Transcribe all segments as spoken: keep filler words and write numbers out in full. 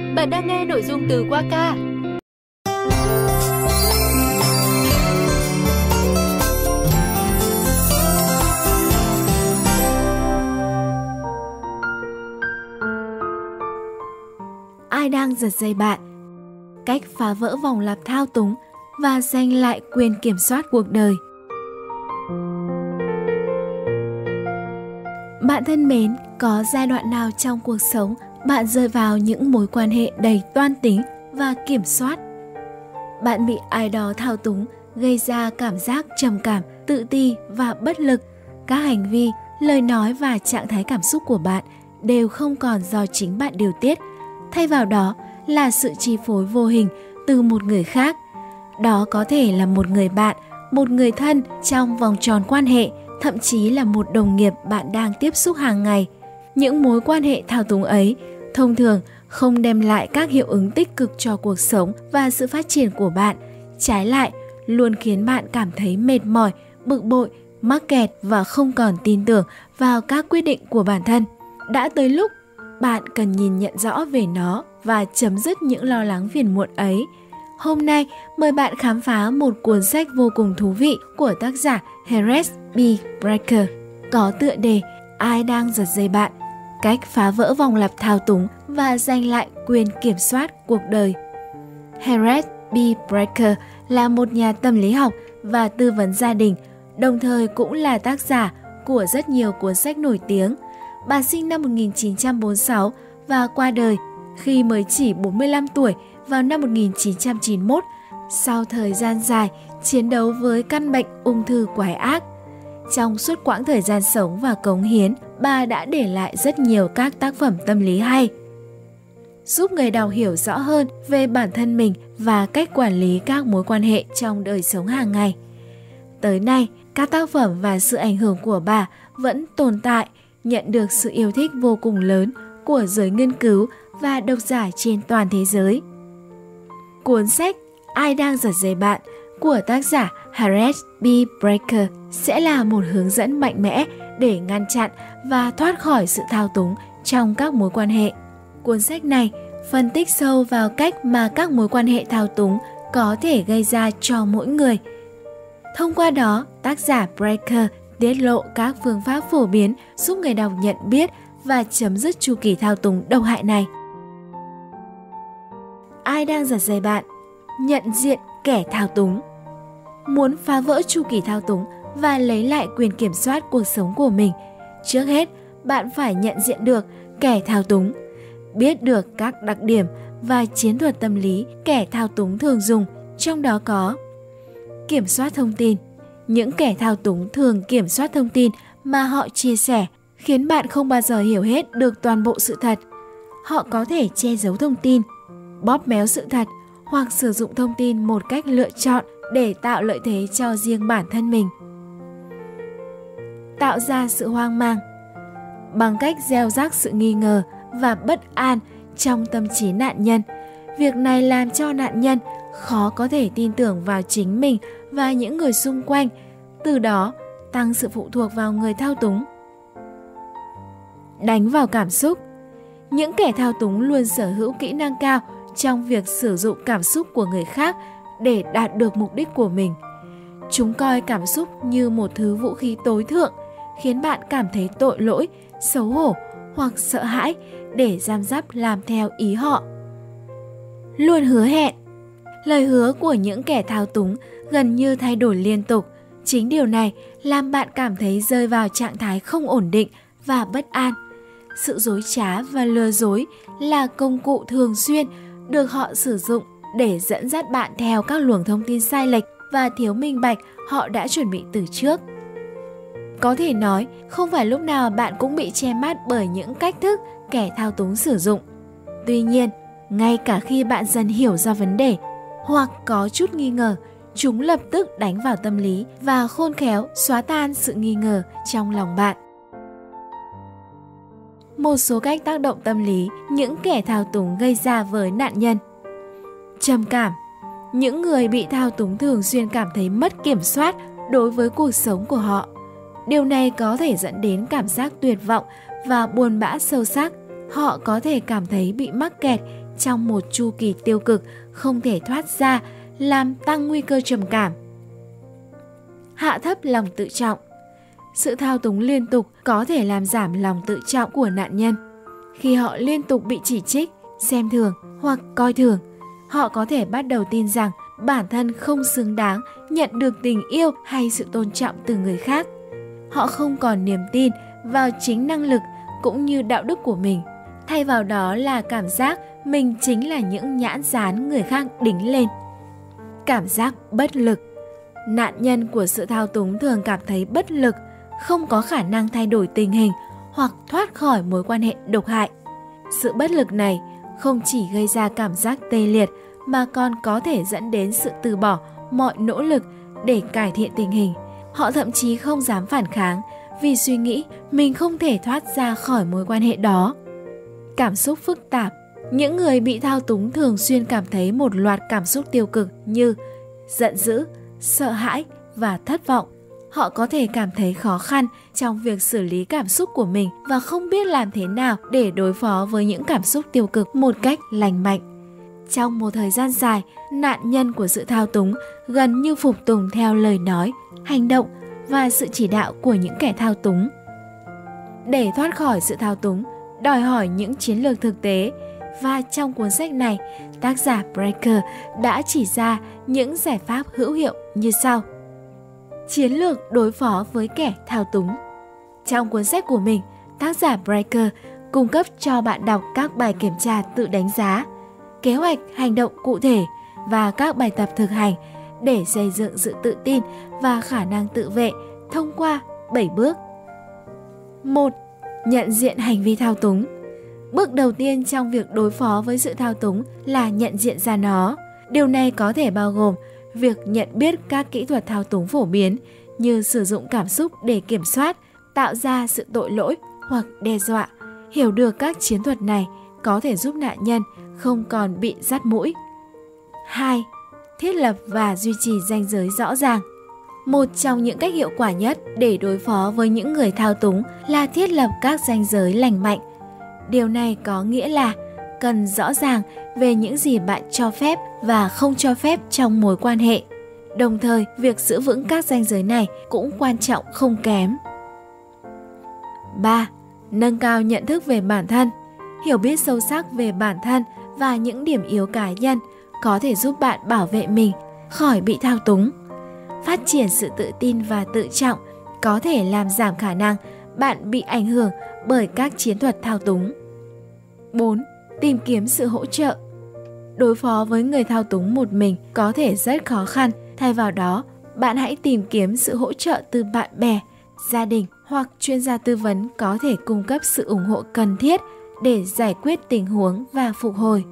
Bạn đang nghe nội dung từ Waka. Ai đang giật dây bạn? Cách phá vỡ vòng lặp thao túng và giành lại quyền kiểm soát cuộc đời. Bạn thân mến, có giai đoạn nào trong cuộc sống bạn rơi vào những mối quan hệ đầy toan tính và kiểm soát? Bạn bị ai đó thao túng, gây ra cảm giác trầm cảm, tự ti và bất lực. Các hành vi, lời nói và trạng thái cảm xúc của bạn đều không còn do chính bạn điều tiết. Thay vào đó là sự chi phối vô hình từ một người khác. Đó có thể là một người bạn, một người thân trong vòng tròn quan hệ, thậm chí là một đồng nghiệp bạn đang tiếp xúc hàng ngày. Những mối quan hệ thao túng ấy thông thường không đem lại các hiệu ứng tích cực cho cuộc sống và sự phát triển của bạn. Trái lại, luôn khiến bạn cảm thấy mệt mỏi, bực bội, mắc kẹt và không còn tin tưởng vào các quyết định của bản thân. Đã tới lúc bạn cần nhìn nhận rõ về nó và chấm dứt những lo lắng phiền muộn ấy. Hôm nay, mời bạn khám phá một cuốn sách vô cùng thú vị của tác giả Harriet B. Brecker có tựa đề Ai đang giật dây bạn? Cách phá vỡ vòng lặp thao túng và giành lại quyền kiểm soát cuộc đời. Harriet B. Brecker là một nhà tâm lý học và tư vấn gia đình, đồng thời cũng là tác giả của rất nhiều cuốn sách nổi tiếng. Bà sinh năm một nghìn chín trăm bốn mươi sáu và qua đời khi mới chỉ bốn mươi lăm tuổi vào năm một nghìn chín trăm chín mươi mốt, sau thời gian dài chiến đấu với căn bệnh ung thư quái ác. Trong suốt quãng thời gian sống và cống hiến, bà đã để lại rất nhiều các tác phẩm tâm lý hay, giúp người đọc hiểu rõ hơn về bản thân mình và cách quản lý các mối quan hệ trong đời sống hàng ngày. Tới nay, các tác phẩm và sự ảnh hưởng của bà vẫn tồn tại, nhận được sự yêu thích vô cùng lớn của giới nghiên cứu và độc giả trên toàn thế giới. Cuốn sách Ai đang giật dây bạn của tác giả Harriet B. Brecker sẽ là một hướng dẫn mạnh mẽ để ngăn chặn và thoát khỏi sự thao túng trong các mối quan hệ. Cuốn sách này phân tích sâu vào cách mà các mối quan hệ thao túng có thể gây ra cho mỗi người. Thông qua đó, tác giả Brecker tiết lộ các phương pháp phổ biến giúp người đọc nhận biết và chấm dứt chu kỳ thao túng độc hại này. Ai đang giật dây bạn? Nhận diện kẻ thao túng. Muốn phá vỡ chu kỳ thao túng và lấy lại quyền kiểm soát cuộc sống của mình, trước hết bạn phải nhận diện được kẻ thao túng, biết được các đặc điểm và chiến thuật tâm lý kẻ thao túng thường dùng, trong đó có kiểm soát thông tin. Những kẻ thao túng thường kiểm soát thông tin mà họ chia sẻ, khiến bạn không bao giờ hiểu hết được toàn bộ sự thật. Họ có thể che giấu thông tin, bóp méo sự thật hoặc sử dụng thông tin một cách lựa chọn để tạo lợi thế cho riêng bản thân mình. Tạo ra sự hoang mang bằng cách gieo rắc sự nghi ngờ và bất an trong tâm trí nạn nhân. Việc này làm cho nạn nhân khó có thể tin tưởng vào chính mình và những người xung quanh, từ đó tăng sự phụ thuộc vào người thao túng. Đánh vào cảm xúc. Những kẻ thao túng luôn sở hữu kỹ năng cao trong việc sử dụng cảm xúc của người khác để đạt được mục đích của mình. Chúng coi cảm xúc như một thứ vũ khí tối thượng, khiến bạn cảm thấy tội lỗi, xấu hổ hoặc sợ hãi để giam giáp làm theo ý họ. Luôn hứa hẹn. Lời hứa của những kẻ thao túng gần như thay đổi liên tục. Chính điều này làm bạn cảm thấy rơi vào trạng thái không ổn định và bất an. Sự dối trá và lừa dối là công cụ thường xuyên được họ sử dụng để dẫn dắt bạn theo các luồng thông tin sai lệch và thiếu minh bạch họ đã chuẩn bị từ trước. Có thể nói, không phải lúc nào bạn cũng bị che mắt bởi những cách thức kẻ thao túng sử dụng. Tuy nhiên, ngay cả khi bạn dần hiểu ra vấn đề hoặc có chút nghi ngờ, chúng lập tức đánh vào tâm lý và khôn khéo xóa tan sự nghi ngờ trong lòng bạn. Một số cách tác động tâm lý những kẻ thao túng gây ra với nạn nhân. Trầm cảm. Những người bị thao túng thường xuyên cảm thấy mất kiểm soát đối với cuộc sống của họ. Điều này có thể dẫn đến cảm giác tuyệt vọng và buồn bã sâu sắc. Họ có thể cảm thấy bị mắc kẹt trong một chu kỳ tiêu cực không thể thoát ra, làm tăng nguy cơ trầm cảm. Hạ thấp lòng tự trọng. Sự thao túng liên tục có thể làm giảm lòng tự trọng của nạn nhân. Khi họ liên tục bị chỉ trích, xem thường hoặc coi thường, họ có thể bắt đầu tin rằng bản thân không xứng đáng nhận được tình yêu hay sự tôn trọng từ người khác. Họ không còn niềm tin vào chính năng lực cũng như đạo đức của mình. Thay vào đó là cảm giác mình chính là những nhãn dán người khác đính lên. Cảm giác bất lực. Nạn nhân của sự thao túng thường cảm thấy bất lực, không có khả năng thay đổi tình hình hoặc thoát khỏi mối quan hệ độc hại. Sự bất lực này không chỉ gây ra cảm giác tê liệt mà còn có thể dẫn đến sự từ bỏ mọi nỗ lực để cải thiện tình hình. Họ thậm chí không dám phản kháng vì suy nghĩ mình không thể thoát ra khỏi mối quan hệ đó. Cảm xúc phức tạp. Những người bị thao túng thường xuyên cảm thấy một loạt cảm xúc tiêu cực như giận dữ, sợ hãi và thất vọng. Họ có thể cảm thấy khó khăn trong việc xử lý cảm xúc của mình và không biết làm thế nào để đối phó với những cảm xúc tiêu cực một cách lành mạnh. Trong một thời gian dài, nạn nhân của sự thao túng gần như phục tùng theo lời nói, hành động và sự chỉ đạo của những kẻ thao túng. Để thoát khỏi sự thao túng, đòi hỏi những chiến lược thực tế, và trong cuốn sách này, tác giả Breaker đã chỉ ra những giải pháp hữu hiệu như sau. Chiến lược đối phó với kẻ thao túng. Trong cuốn sách của mình, tác giả Breaker cung cấp cho bạn đọc các bài kiểm tra tự đánh giá, kế hoạch hành động cụ thể và các bài tập thực hành để xây dựng sự tự tin và khả năng tự vệ thông qua bảy bước. một. Nhận diện hành vi thao túng. Bước đầu tiên trong việc đối phó với sự thao túng là nhận diện ra nó. Điều này có thể bao gồm việc nhận biết các kỹ thuật thao túng phổ biến như sử dụng cảm xúc để kiểm soát, tạo ra sự tội lỗi hoặc đe dọa. Hiểu được các chiến thuật này có thể giúp nạn nhân không còn bị dắt mũi. hai. Thiết lập và duy trì ranh giới rõ ràng. Một trong những cách hiệu quả nhất để đối phó với những người thao túng là thiết lập các ranh giới lành mạnh. Điều này có nghĩa là cần rõ ràng về những gì bạn cho phép và không cho phép trong mối quan hệ. Đồng thời, việc giữ vững các ranh giới này cũng quan trọng không kém. ba. Nâng cao nhận thức về bản thân. Hiểu biết sâu sắc về bản thân và những điểm yếu cá nhân có thể giúp bạn bảo vệ mình khỏi bị thao túng. Phát triển sự tự tin và tự trọng có thể làm giảm khả năng bạn bị ảnh hưởng bởi các chiến thuật thao túng. bốn. Tìm kiếm sự hỗ trợ. Đối phó với người thao túng một mình có thể rất khó khăn. Thay vào đó, bạn hãy tìm kiếm sự hỗ trợ từ bạn bè, gia đình hoặc chuyên gia tư vấn có thể cung cấp sự ủng hộ cần thiết để giải quyết tình huống và phục hồi.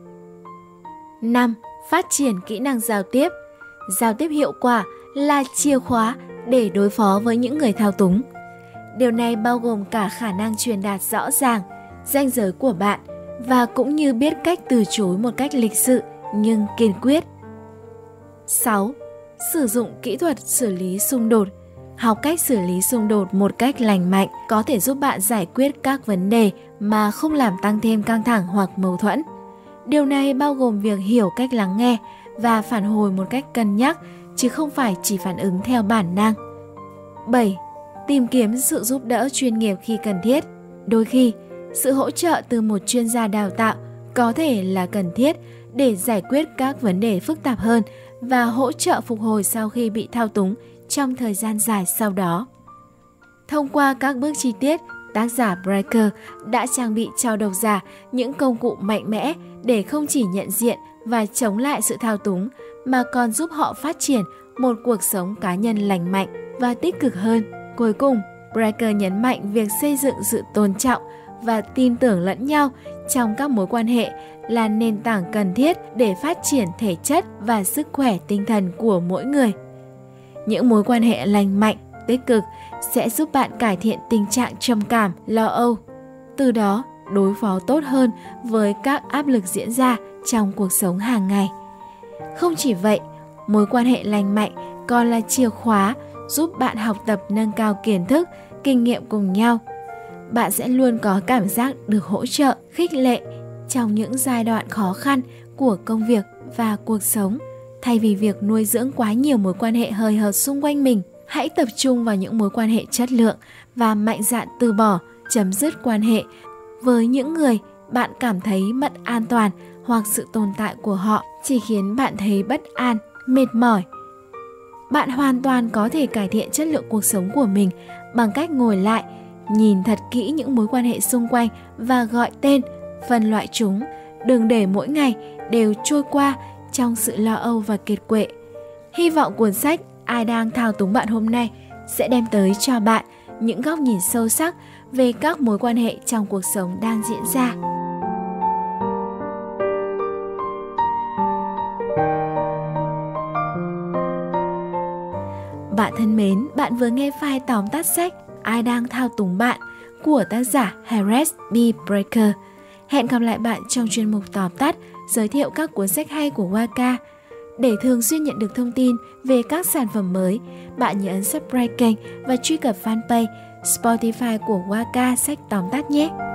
năm. Phát triển kỹ năng giao tiếp. Giao tiếp hiệu quả là chìa khóa để đối phó với những người thao túng. Điều này bao gồm cả khả năng truyền đạt rõ ràng ranh giới của bạn và cũng như biết cách từ chối một cách lịch sự nhưng kiên quyết. sáu. Sử dụng kỹ thuật xử lý xung đột. Học cách xử lý xung đột một cách lành mạnh có thể giúp bạn giải quyết các vấn đề mà không làm tăng thêm căng thẳng hoặc mâu thuẫn. Điều này bao gồm việc hiểu cách lắng nghe và phản hồi một cách cân nhắc, chứ không phải chỉ phản ứng theo bản năng. bảy. Tìm kiếm sự giúp đỡ chuyên nghiệp khi cần thiết. Đôi khi, sự hỗ trợ từ một chuyên gia đào tạo có thể là cần thiết để giải quyết các vấn đề phức tạp hơn và hỗ trợ phục hồi sau khi bị thao túng trong thời gian dài sau đó. Thông qua các bước chi tiết, tác giả Breaker đã trang bị cho độc giả những công cụ mạnh mẽ để không chỉ nhận diện và chống lại sự thao túng mà còn giúp họ phát triển một cuộc sống cá nhân lành mạnh và tích cực hơn. Cuối cùng, Breaker nhấn mạnh việc xây dựng sự tôn trọng và tin tưởng lẫn nhau trong các mối quan hệ là nền tảng cần thiết để phát triển thể chất và sức khỏe tinh thần của mỗi người. Những mối quan hệ lành mạnh, tích cực sẽ giúp bạn cải thiện tình trạng trầm cảm, lo âu, từ đó đối phó tốt hơn với các áp lực diễn ra trong cuộc sống hàng ngày. Không chỉ vậy, mối quan hệ lành mạnh còn là chìa khóa giúp bạn học tập nâng cao kiến thức, kinh nghiệm cùng nhau. Bạn sẽ luôn có cảm giác được hỗ trợ, khích lệ, trong những giai đoạn khó khăn của công việc và cuộc sống. Thay vì việc nuôi dưỡng quá nhiều mối quan hệ hời hợt xung quanh mình, hãy tập trung vào những mối quan hệ chất lượng và mạnh dạn từ bỏ, chấm dứt quan hệ với những người bạn cảm thấy mất an toàn hoặc sự tồn tại của họ chỉ khiến bạn thấy bất an, mệt mỏi. Bạn hoàn toàn có thể cải thiện chất lượng cuộc sống của mình bằng cách ngồi lại, nhìn thật kỹ những mối quan hệ xung quanh và gọi tên, phân loại chúng. Đừng để mỗi ngày đều trôi qua trong sự lo âu và kiệt quệ. Hy vọng cuốn sách Ai đang thao túng bạn hôm nay sẽ đem tới cho bạn những góc nhìn sâu sắc về các mối quan hệ trong cuộc sống đang diễn ra. Bạn thân mến, bạn vừa nghe file tóm tắt sách Ai đang thao túng bạn của tác giả Harris B. Breaker. Hẹn gặp lại bạn trong chuyên mục tóm tắt giới thiệu các cuốn sách hay của Waka. Để thường xuyên nhận được thông tin về các sản phẩm mới, bạn nhớ ấn subscribe kênh và truy cập fanpage Spotify của Waka sách tóm tắt nhé.